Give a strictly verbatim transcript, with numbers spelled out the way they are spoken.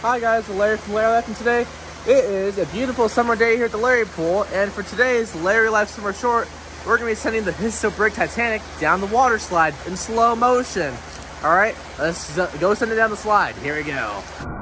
Hi guys, Larry from Larry Life, and today it is a beautiful summer day here at the Larry Pool, and for today's Larry Life Summer Short, we're going to be sending the HistoBrick Titanic down the water slide in slow motion. Alright, let's go send it down the slide. Here we go.